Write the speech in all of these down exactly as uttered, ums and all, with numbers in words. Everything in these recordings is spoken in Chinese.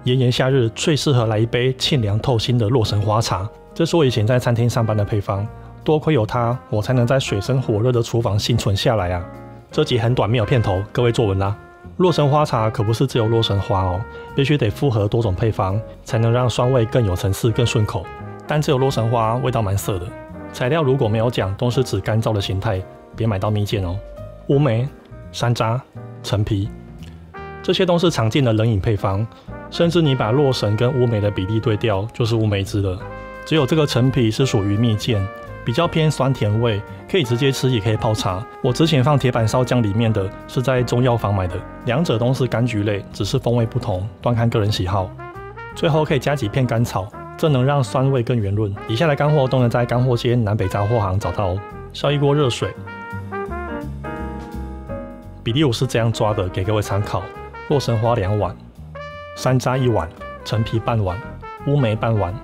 炎炎夏日最适合来一杯沁凉透心的洛神花茶。这是我以前在餐厅上班的配方，多亏有它，我才能在水深火热的厨房幸存下来啊！这集很短，没有片头，各位作文啦。洛神花茶可不是只有洛神花哦，必须得复合多种配方，才能让酸味更有层次、更顺口。但只有洛神花味道蛮涩的。材料如果没有讲，都是指干燥的形态，别买到蜜饯哦。乌梅、山楂、陈皮，这些都是常见的冷饮配方，甚至你把洛神跟乌梅的比例对调，就是乌梅汁了。只有这个陈皮是属于蜜饯，比较偏酸甜味，可以直接吃，也可以泡茶。我之前放铁板烧酱里面的是在中药房买的，两者都是柑橘类，只是风味不同，端看个人喜好。最后可以加几片甘草，这能让酸味更圆润。以下的干货都能在干货街南北杂货行找到哦。烧一锅热水，比例我是这样抓的，给各位参考。洛神花两碗，山楂一碗，陈皮半碗，乌梅半碗。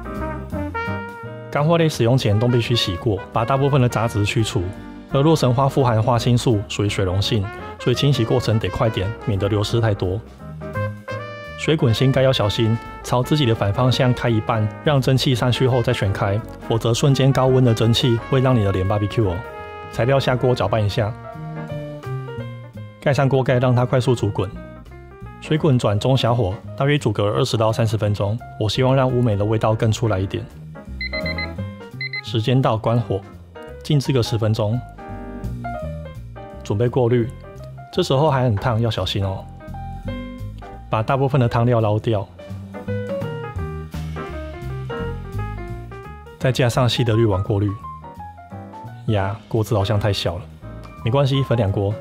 干货类使用前都必须洗过，把大部分的杂质去除。而洛神花富含花青素，属于水溶性，所以清洗过程得快点，免得流失太多。水滚先盖要小心，朝自己的反方向开一半，让蒸汽散去后再全开，否则瞬间高温的蒸汽会让你的脸 B B Q 哦。材料下锅搅拌一下，盖上锅盖让它快速煮滚。水滚转中小火，大约煮个二十到三十分钟。我希望让乌梅的味道更出来一点。时间到，关火，静置个十分钟，准备过滤。这时候还很烫，要小心哦。把大部分的汤料捞掉，再加上细的滤网过滤。呀，锅子好像太小了，没关系，分两锅。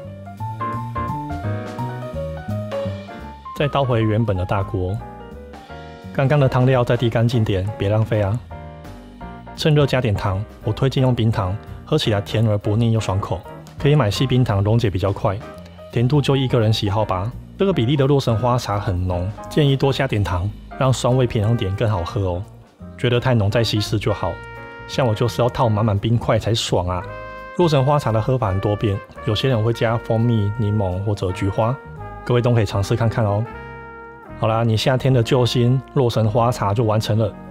再倒回原本的大锅，刚刚的汤料再滴干净点，别浪费啊。趁热加点糖，我推荐用冰糖，喝起来甜而不腻又爽口。可以买细冰糖，溶解比较快，甜度就依个人喜好吧。这个比例的洛神花茶很浓，建议多加点糖，让酸味平衡点更好喝哦。觉得太浓再稀释就好，像我就是要套满满冰块才爽啊。洛神花茶的喝法很多变，有些人会加蜂蜜、柠檬或者菊花，各位都可以尝试看看哦。好啦，你夏天的救星洛神花茶就完成了。